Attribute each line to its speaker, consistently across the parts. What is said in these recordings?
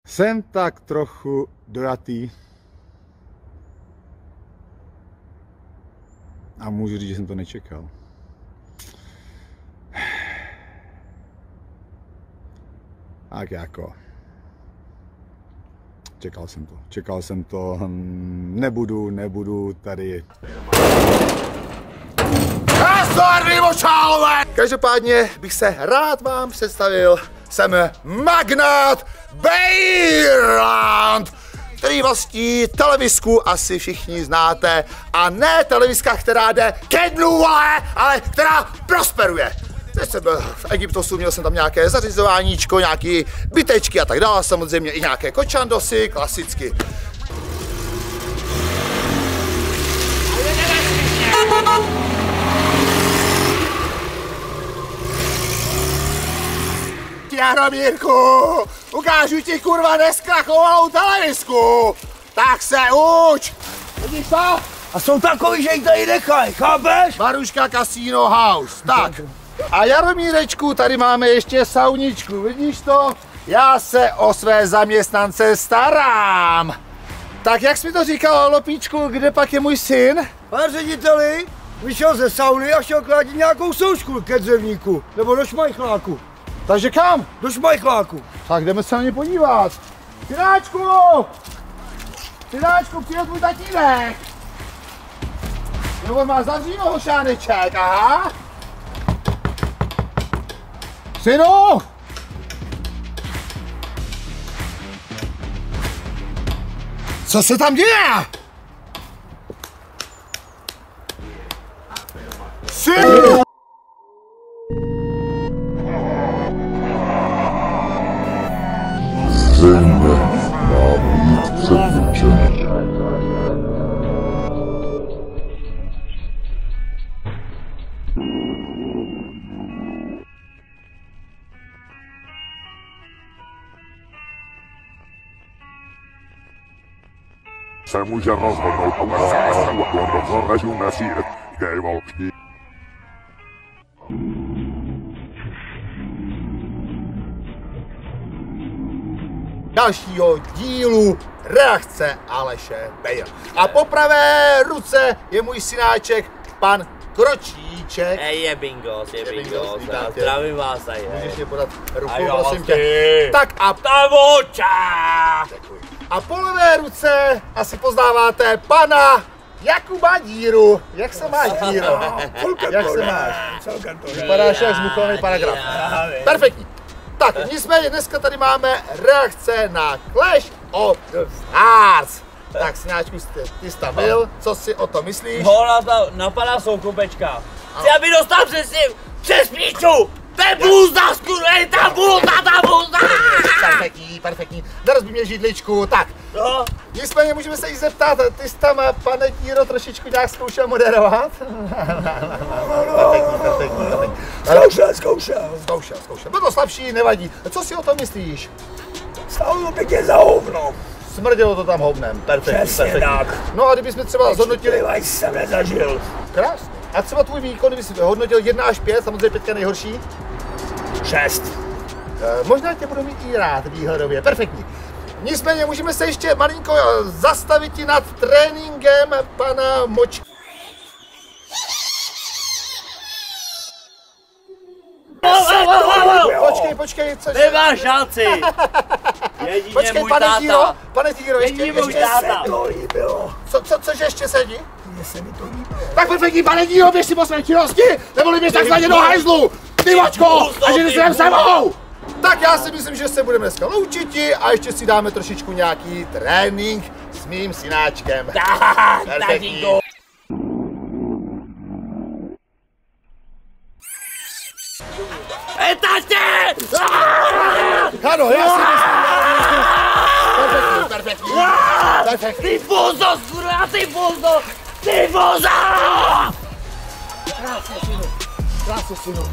Speaker 1: Jsem tak trochu dojatý a můžu říct, že jsem to nečekal. Tak jako, čekal jsem to, nebudu tady. Každopádně bych se rád vám představil, jsem magnát Bejrant, který vlastní televizku, asi všichni znáte, a ne televizka, která jde ke dnu, ale která prosperuje. Teď jsem byl v Egyptosu, měl jsem tam nějaké zařizováníčko, nějaké bytečky a tak dále, samozřejmě i nějaké kočandosy, klasicky. Jaromírku, ukážu ti kurva neskrachovanou televizku, tak se uč! Vidíš to?
Speaker 2: A jsou takový, že jich tady nechají, chápeš?
Speaker 1: Maruška Casino House, tak. A Jaromírečku, tady máme ještě sauničku, vidíš to? Já se o své zaměstnance starám. Tak jak jsi mi to říkal, Lopíčku, kde pak je můj syn?
Speaker 2: Pane řediteli, vyšel ze sauny a šel kladit nějakou soušku ke dřevníku, nebo do šmajchláku.
Speaker 1: Takže kam?
Speaker 2: Do šmajchláku.
Speaker 1: Tak jdeme se na ně podívat. Synáčku! Synáčku, přijel tvůj tatínek. Nebo má zavříno hošáneček, aha. Synu! Co se tam děje? Synu!
Speaker 3: Zřejmě má být předurčen. Se může rozhodnout o zásahu do režim nesíret Kejvolští.
Speaker 1: Dalšího dílu reakce Aleše Bejra. A po pravé ruce je můj synáček, pan Kročíček.
Speaker 4: Je bingo. Zdravím vás tady.
Speaker 1: Můžeš mě podat ruku, prosím tě. Tak a
Speaker 4: ta voča!
Speaker 1: Děkuji. A po levé ruce asi poznáváte pana Jakuba Díru. Jak se máš, Díro? Jak se máš? Vypadáš jak zmuchovaný paragraf. Perfektní. Tak, nicméně dneska tady máme reakce na Clash of the Stars. Tak, synáčku, ty jsi tam byl, co si o to myslíš?
Speaker 4: Napadá soukopečka. Chci, aby dostal přes píču! To je bůzda, skurvej, ta bůzda!
Speaker 1: Perfektní. Nerozbí mě židličku, tak.
Speaker 4: No.
Speaker 1: Nicméně můžeme se jí zeptat, ty jsi tam, pane Díro, trošičku nějak zkoušel moderovat? Perfektní. Zkoušel. Byl to slabší, nevadí. Co si o tom myslíš?
Speaker 2: Stálo pěkně za hovno.
Speaker 1: Smrdělo to tam hovnem, perfektní. No a kdybychom třeba zhodnotili...
Speaker 2: jsem nezažil.
Speaker 1: Krásně. A třeba tvůj výkon, kdyby jsi hodnotil 1 až 5, samozřejmě 5 je nejhorší?
Speaker 2: 6.
Speaker 1: Možná tě budu mít i rád výhledově, perfektní. Nicméně můžeme se ještě malinko zastavit nad tréninkem pana Močky. Počkej, což...
Speaker 4: Nemáš šanci! Jedině
Speaker 1: Počkej,
Speaker 4: můj táta.
Speaker 1: pane Díro, ještě
Speaker 4: táta.
Speaker 1: Cože ještě sedí?
Speaker 2: Mně se mi to líbilo.
Speaker 1: Tak perfektní, pane Díro, běž si po své činnosti, neboli běž takzvaně do hajzlu, ty vočko, a že jdeš se mnou! Tak já si myslím, že se budeme dneska loučiti a ještě si dáme trošičku nějaký trénink s mým synáčkem. Perfektní.
Speaker 4: Etate!
Speaker 1: Ano, já si myslím. Perfektní.
Speaker 4: Ty bozo, skurva, ty bozo! Ty bozo!
Speaker 1: Krásně, synu.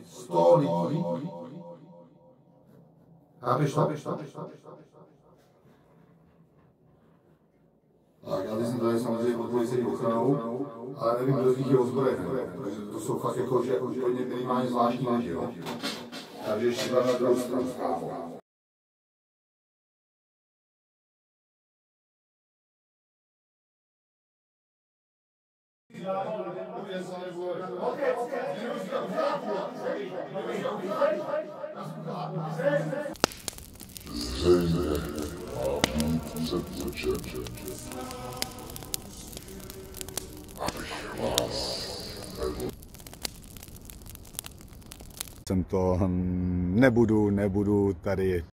Speaker 1: 100 lidí. Chápeš to? Tak, já jsem tady samozřejmě pod policejní ochranou, ale nevím, kdo z nich je ozbrojený, protože to jsou fakt jako, že úplně minimálně zvláštní lidi, jo. Takže ještě dva na druhou stranu.
Speaker 5: Jsem to nebudu tady